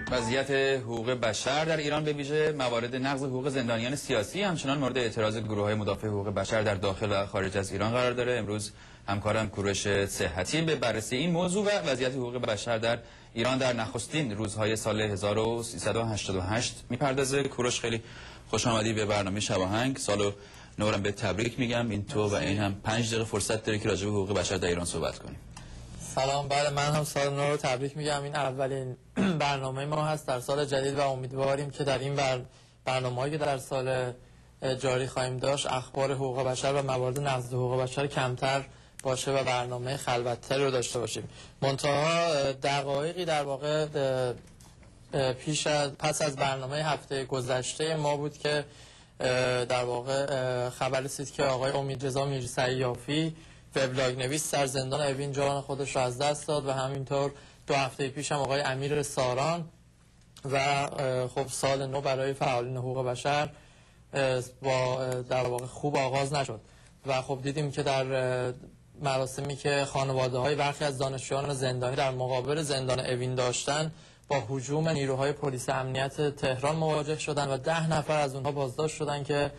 وضعیت حقوق بشر در ایران به ویژه موارد نقض حقوق زندانیان سیاسی همچنان مورد اعتراض گروه‌های مدافع حقوق بشر در داخل و خارج از ایران قرار داره. امروز همکارم کوروش صحتی به بررسی این موضوع و وضعیت حقوق بشر در ایران در نخستین روزهای سال 1388 میپردازه. کوروش، خیلی خوش آمدی به برنامه شباهنگ. سالو نورم به تبریک میگم. این تو و این هم 5 دقیقه فرصت داری که راجع به حقوق بشر در ایران صحبت کنیم. سلام. بله، من هم سال نو رو تبریک میگم. این اولین برنامه ما هست در سال جدید و امیدواریم که در این برنامه‌ای که در سال جاری خواهیم داشت اخبار حقوق بشر و موارد نقض حقوق بشر کمتر باشه و برنامه خلوت‌تری رو داشته باشیم. منتها دقایقی در واقع پس از برنامه هفته گذشته ما بود که در واقع خبر رسید که آقای امیدرضا میرسیافی وبلاگ نویس در زندان اوین جان خودش را از دست داد و همینطور 2 هفته پیش هم آقای امیر ساران و خب سال نو برای فعالین حقوق بشر با در واقع خوب آغاز نشد و خب دیدیم که در مراسمی که خانواده های برخی از دانشجویان زندانی در مقابل زندان اوین داشتن با هجوم نیروهای پلیس امنیت تهران مواجه شدن و 10 نفر از اونها بازداشت شدن که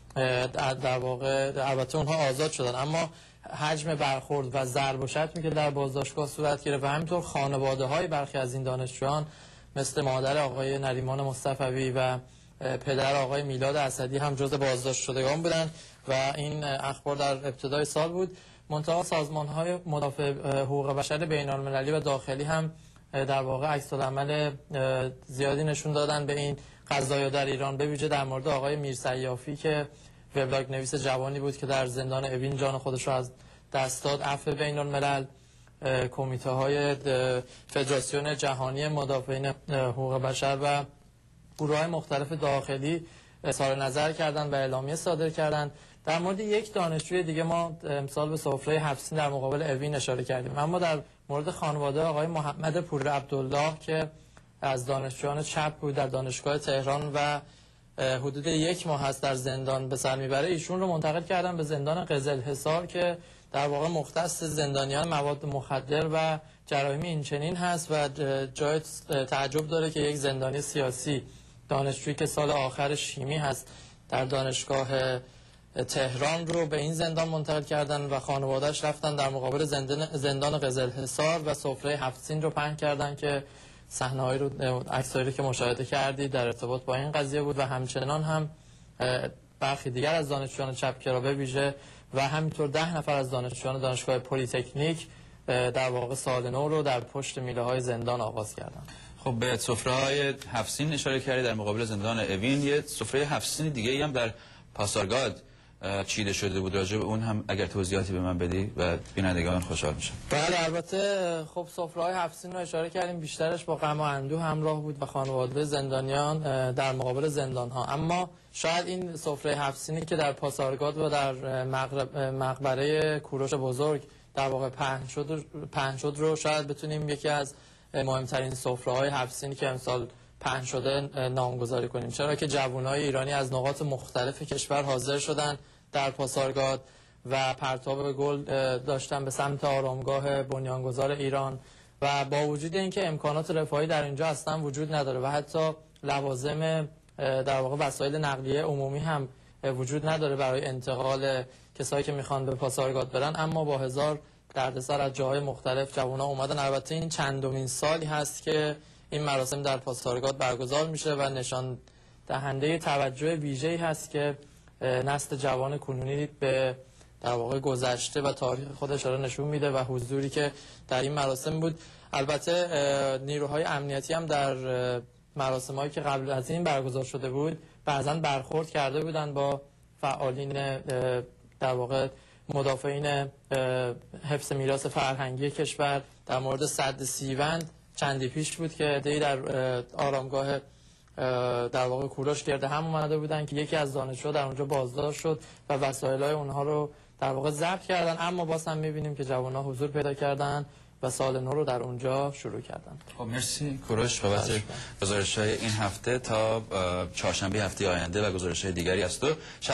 در واقع البته اونها آزاد شدن، اما حجم برخورد و ضرب و شتمی که در بازداشتگاه صورت گرفت و همینطور خانواده های برخی از این دانشجویان مثل مادر آقای نریمان مصطفوی و پدر آقای میلاد اسدی هم جزء بازداشت شدگان بودند و این اخبار در ابتدای سال بود. منتها سازمان های مدافع حقوق بشر بین المللی و داخلی هم در واقع عکس‌العمل زیادی نشون دادن به این قضایا در ایران، به ویژه در مورد آقای میرسیافی که وبلاگ نویس جوانی بود که در زندان اوین جان خودش را از دست داد. عفو بین الملل، کمیته های فدراسیون جهانی مدافعین حقوق بشر و گروه های مختلف داخلی اظهار نظر کردند و اعلامیه صادر کردند. در مورد یک دانشجوی دیگه ما امسال به سفره 7 سین در مقابل اوین اشاره کردیم، اما در مورد خانواده آقای محمد پور عبدالله که از دانشجویان چپ بود در دانشگاه تهران و حدود 1 ماه هست در زندان به سر میبره، ایشون رو منتقل کردن به زندان قزلحصار که در واقع مختص زندانیان مواد مخدر و جرایم اینچنین هست و جای تعجب داره که یک زندانی سیاسی، دانشجویی که سال آخر شیمی هست در دانشگاه تهران رو به این زندان منتقل کردن و خانواده‌اش رفتن در مقابل زندان قزلحصار و سفره 7 سین رو پهن کردن که صحنه‌هایی رو عکسایی رو که مشاهده کردید در ارتباط با این قضیه بود و همچنان هم برخی دیگر از دانشجویان چپگرا به ویژه و همینطور 10 نفر از دانشجویان دانشگاه پلی‌تکنیک در واقع سال نو رو در پشت میله‌های زندان آغاز کردند. خب به سفره‌های 7 سین اشاره کردی در مقابل زندان اوین. یه سفره 7 سین دیگه‌ای هم در پاسارگاد چیده شده بود، راجع به اون هم اگر توضیحاتی به من بدی و بینندگان خوشحال میشن. بله، البته خب سفره‌های 7 سین رو اشاره کردیم، بیشترش با غم و اندوه همراه بود و خانواده زندانیان در مقابل زندان‌ها، اما شاید این سفره 7 سینی که در پاسارگاد و در مقبره کوروش بزرگ در واقع پهن شد رو شاید بتونیم یکی از مهمترین سفره‌های 7 سینی که امسال پهن شده نامگذاری کنیم، چرا که جوانای ایرانی از نقاط مختلف کشور حاضر شدن در پاسارگاد و پرتاب گل داشتن به سمت آرامگاه بنیانگذار ایران و با وجود اینکه امکانات رفاهی در اینجا اصلا وجود نداره و حتی لوازم در واقع وسایل نقلیه عمومی هم وجود نداره برای انتقال کسایی که میخوان به پاسارگاد برن، اما با هزار دردسر از جاهای مختلف جوونا اومدن. البته این چندمین سالی هست که این مراسم در پاسارگاد برگزار میشه و نشان دهنده توجه ویژه‌ای هست که نسل جوان کنونی به در واقع گذشته و تاریخ خودش را نشون میده و حضوری که در این مراسم بود. البته نیروهای امنیتی هم در مراسم‌هایی که قبل از این برگزار شده بود بعضاً برخورد کرده بودند با فعالین در واقع مدافعین حفظ میراث فرهنگی کشور. در مورد سد سیوند چندی پیش بود که عده‌ای در آرامگاه در واقع کوروش گرد هم اومده بودن که یکی از دانشجوها در اونجا بازداشت شد و وسایل‌های اونها رو در واقع ضبط کردن، اما باز هم می‌بینیم که جوان‌ها حضور پیدا کردن و سال نو رو در اونجا شروع کردن. خب مرسی کوروش بابت گزارش‌های این هفته. تا چهارشنبه هفته آینده و گزارش‌های دیگری از تو.